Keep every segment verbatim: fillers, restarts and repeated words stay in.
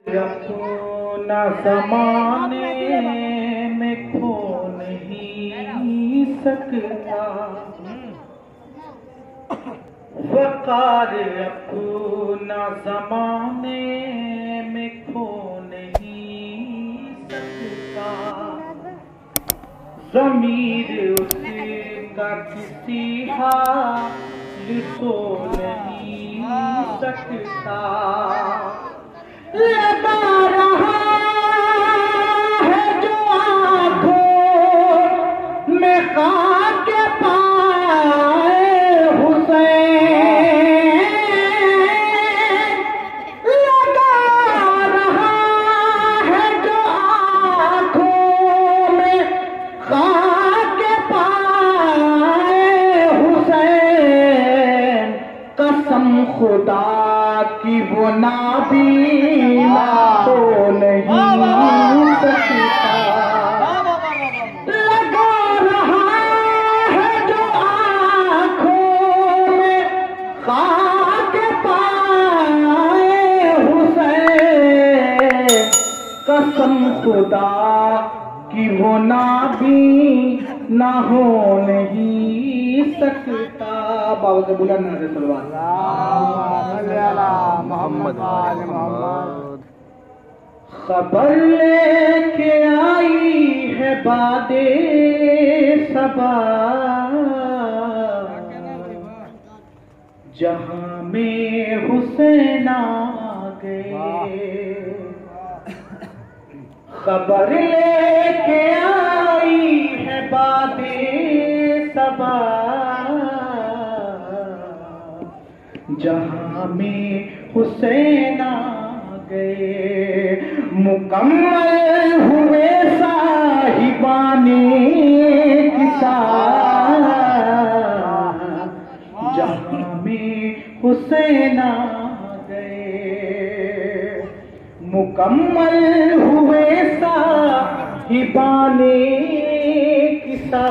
अपना ज़माने में खो नहीं सकता, वक़ार अपना ज़माने में खो नहीं सकता, ज़मीर उसका किसी हाल सो नहीं सकता। लगा रहा है जो आँखों में खाक पाए हुसैन, लगा रहा है जो आँखों में खाक पाए हुसैन, कसम खुदा की वो नाबीना तो नहीं सकता। लगा रहा है जो आँखों में खाक पाए हुसैन, कसम खुदा की वो नाबीना हो नहीं सकता। बाबा से बुला ना मोहम्मद मोहम्मद। खबर लेके आई है बादे सबा, जहां में हुसैन आ गए। खबर लेके आई है बादे सबा, जहां में हुसैन आ गए। मुकम्मल हुए साहिबाने किसा, जहां में हुसैन आ गए। मुकम्मल हुए साहिबाने किसा,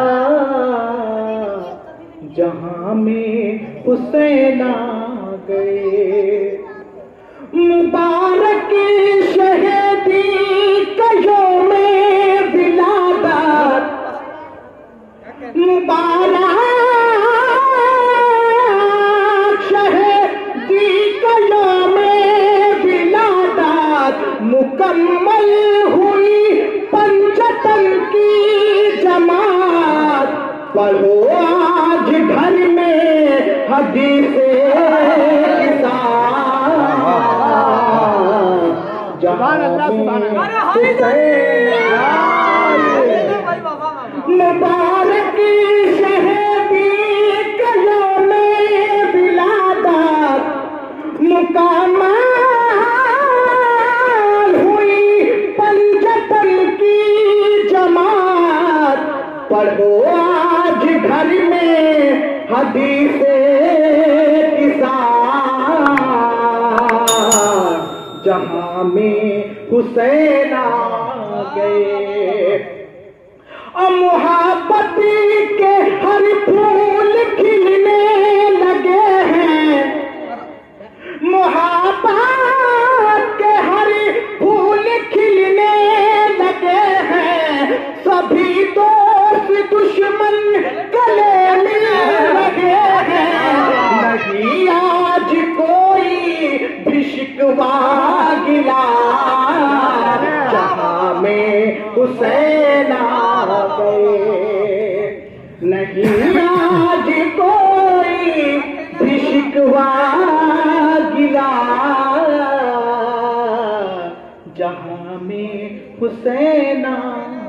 जहां में हुसैन आ गए। मुबारक शहीदी कयो में विलादत, मुबारक शहीदी कयो में विलादत, मुकम्मल हुई पंचतन की जमात। पढ़ो आज घर में हदीसे मुबारक शहीदी कयो में विलादत, मुकम्मल हुई पंचतन की जमात। पढ़ो आज घर में हदीसे किसा, जहां में हुसैन आ गए। और मोहब्बती के हर फूल खिलने लगे हैं, मोहब्बत के हर फूल खिलने लगे हैं। सभी दोस्त दुश्मन गले मिल लगे हैं। नहीं आज कोई भी शिकवा गिला, जहां में हुसैन आ गए। नहीं आज कोई भी शिकवा गिला, जहां में हुसैन आ